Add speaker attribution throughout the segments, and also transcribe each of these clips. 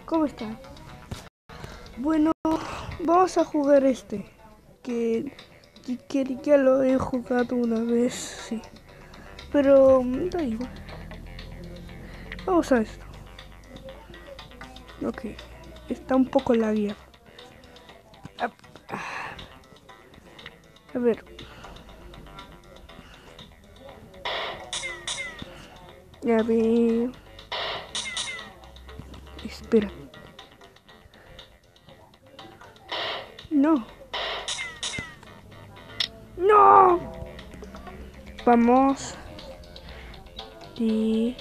Speaker 1: ¿Cómo están? Bueno, vamos a jugar que ya lo he jugado una vez, sí. Pero da igual. Vamos a esto. Ok, está un poco lagueado. A ver. Ya ver. Espera. No. ¡No! Vamos. Y...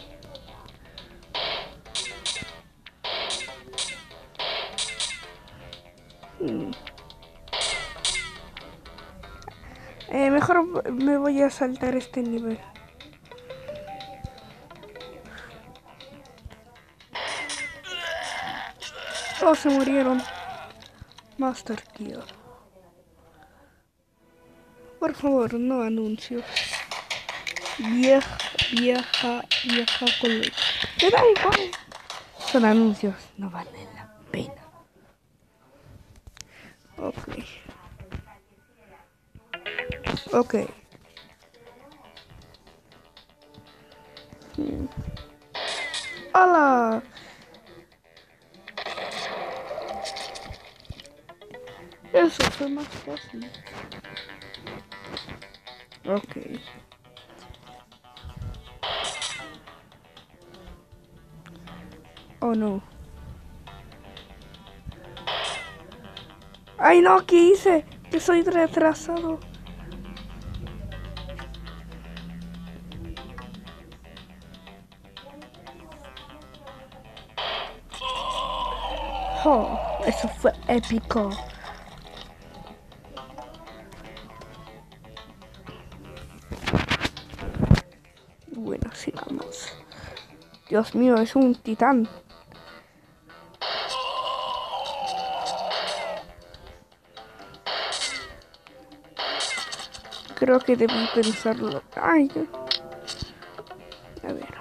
Speaker 1: mejor me voy a saltar este nivel. Oh, se murieron. Master Kill. Por favor, no anuncios. Vieja colega. Me da igual. Son anuncios, no valen la pena. Ok. ¡Hola! Eso fue más fácil. Ok. Oh no. ¡Ay no! ¿Qué hice? Que soy retrasado. Oh, eso fue épico. Bueno, sigamos. Dios mío, es un titán. Creo que debí pensarlo. Ay, a ver.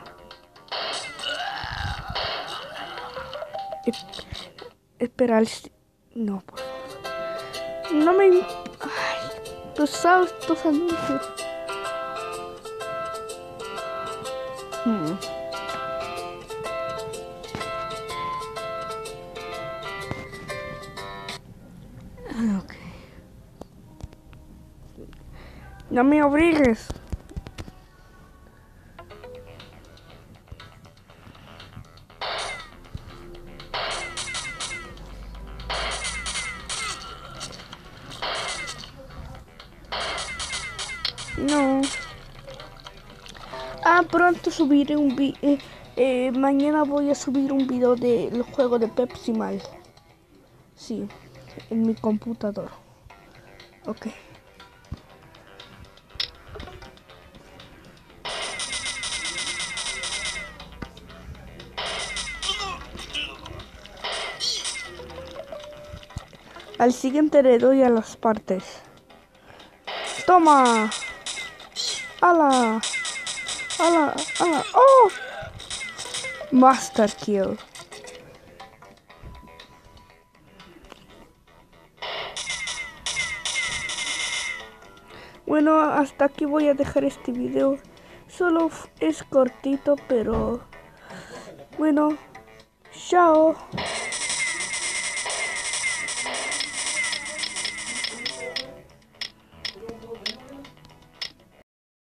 Speaker 1: Espera, no, por favor. No me... Ay, tú sabes tus anuncios. Ok. No me obligues. No. Pronto subiré un mañana voy a subir un video del juego de Pepsi Man. Sí, en mi computador. Ok. Al siguiente le doy a las partes. ¡Toma! ¡Hala! ¡Hala! ¡Hala! ¡Oh! Master Kill. Bueno, hasta aquí voy a dejar este video. Solo es cortito, pero... Bueno, chao.